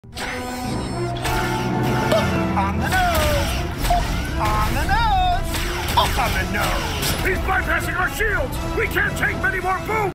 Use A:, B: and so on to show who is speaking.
A: On the nose! On the nose! On the nose!
B: He's bypassing our shields! We can't take many more booms!